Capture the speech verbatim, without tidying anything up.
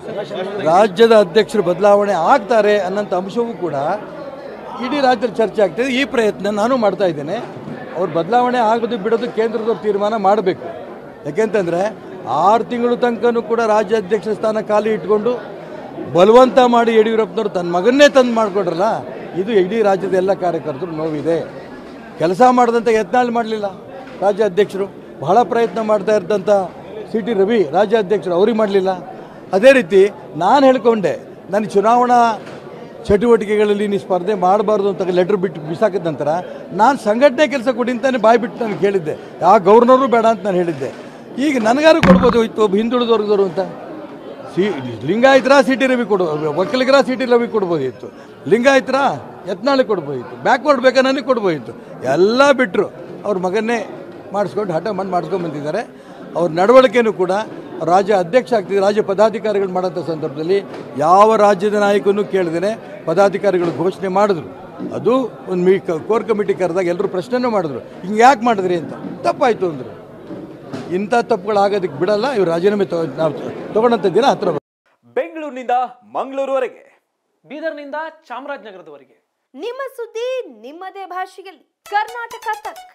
ರಾಜ್ಯದ ಅಧ್ಯಕ್ಷರು ಬದಲಾವಣೆ ಆಗ್ತಾರೆ ಅನ್ನೋಂಥ ಅಂಶವೂ ಕೂಡ ಇಡೀ ರಾಜ್ಯದಲ್ಲಿ ಚರ್ಚೆ ಆಗ್ತಿದೆ. ಈ ಪ್ರಯತ್ನ ನಾನು ಮಾಡ್ತಾ ಇದ್ದೇನೆ. ಅವ್ರು ಬದಲಾವಣೆ ಆಗೋದು ಬಿಡೋದು ಕೇಂದ್ರದವ್ರು ತೀರ್ಮಾನ ಮಾಡಬೇಕು. ಯಾಕೆಂತಂದರೆ ಆರು ತಿಂಗಳು ತನಕನೂ ಕೂಡ ರಾಜ್ಯ ಅಧ್ಯಕ್ಷ ಸ್ಥಾನ ಖಾಲಿ ಇಟ್ಕೊಂಡು ಬಲವಂತ ಮಾಡಿ ಯಡಿಯೂರಪ್ಪನವರು ತನ್ನ ಮಗನ್ನೇ ತಂದು ಮಾಡಿಕೊಡ್ರಲ್ಲ, ಇದು ಇಡೀ ರಾಜ್ಯದ ಎಲ್ಲ ಕಾರ್ಯಕರ್ತರು ನೋವಿದೆ. ಕೆಲಸ ಮಾಡಿದಂಥ ಯತ್ನಾಳ್ ಮಾಡಲಿಲ್ಲ ರಾಜ್ಯ ಅಧ್ಯಕ್ಷರು, ಬಹಳ ಪ್ರಯತ್ನ ಮಾಡ್ತಾ ಇದ್ದಂಥ ಸಿ ಟಿ ರವಿ ರಾಜ್ಯ ಅಧ್ಯಕ್ಷರು ಅವ್ರಿಗೆ ಮಾಡಲಿಲ್ಲ. ಅದೇ ರೀತಿ ನಾನು ಹೇಳ್ಕೊಂಡೆ, ನಾನು ಚುನಾವಣಾ ಚಟುವಟಿಕೆಗಳಲ್ಲಿ ನೀನು ಸ್ಪರ್ಧೆ ಮಾಡಬಾರ್ದು ಅಂತ ಲೆಟ್ರ್ ಬಿಟ್ಟು ಬಿಸಾಕಿದ ನಂತರ ನಾನು ಸಂಘಟನೆ ಕೆಲಸ ಕೊಡಿ ಅಂತಾನೆ ಬಾಯಿ ಬಿಟ್ಟು ನನಗೆ ಹೇಳಿದ್ದೆ. ಯಾವ ಗವರ್ನರು ಬೇಡ ಅಂತ ನಾನು ಹೇಳಿದ್ದೆ. ಈಗ ನನಗಾರು ಕೊಡ್ಬೋದು ಇತ್ತು ಒಬ್ಬ ಹಿಂದುಳಿದವ್ರದವರು ಅಂತ. ಸಿ ಲಿಂಗಾಯತರ ಸಿ ಟಿ ರವಿ ಕೊಡು, ಒಕ್ಕಲಿಗರ ಸಿ ಟಿ ರವಿ ಕೊಡ್ಬೋದಿತ್ತು, ಲಿಂಗಾಯತರ ಯತ್ನಾಳಿಗೆ ಕೊಡ್ಬೋದಿತ್ತು, ಬ್ಯಾಕ್ವರ್ಡ್ ಬೇಕಾ ನನಗೆ ಕೊಡ್ಬೋದಿತ್ತು. ಎಲ್ಲ ಬಿಟ್ಟರು ಅವ್ರ ಮಗನ್ನೇ ಮಾಡಿಸ್ಕೊಂಡು ಹಠ ಮಾಡಿ ಮಾಡಿಸ್ಕೊಂಡು ಬಂದಿದ್ದಾರೆ. ಅವ್ರ ನಡವಳಿಕೆಯೂ ಕೂಡ ರಾಜ್ಯ ಅಧ್ಯಕ್ಷ ಆಗ್ತಿದೆ, ರಾಜ್ಯ ಪದಾಧಿಕಾರಿಗಳು ಮಾಡೋಂಥ ಸಂದರ್ಭದಲ್ಲಿ ಯಾವ ರಾಜ್ಯದ ನಾಯಕನೂ ಕೇಳಿದೇನೆ ಪದಾಧಿಕಾರಿಗಳು ಘೋಷಣೆ ಮಾಡಿದ್ರು. ಅದು ಒಂದು ಮೀ ಕೋರ್ ಕಮಿಟಿ ಕರೆದಾಗ ಎಲ್ಲರೂ ಪ್ರಶ್ನೆನೂ ಮಾಡಿದ್ರು, ಹಿಂಗೆ ಯಾಕೆ ಮಾಡಿದ್ರಿ ಅಂತ. ತಪ್ಪಾಯಿತು ಅಂದರು. ಇಂಥ ತಪ್ಪುಗಳಾಗೋದಕ್ಕೆ ಬಿಡಲ್ಲ. ಇವರು ರಾಜೀನಾಮೆ ತಗೊ ನಾವು ತಗೊಂಡಂಥ ದಿನ ಹತ್ರ. ಬೆಂಗಳೂರಿನಿಂದ ಮಂಗಳೂರುವರೆಗೆ, ಬೀದರ್ನಿಂದ ಚಾಮರಾಜನಗರದವರೆಗೆ ನಿಮ್ಮ ಸುದ್ದಿ ನಿಮ್ಮದೇ ಭಾಷೆಯಲ್ಲಿ. ಕರ್ನಾಟಕ ತಕ್.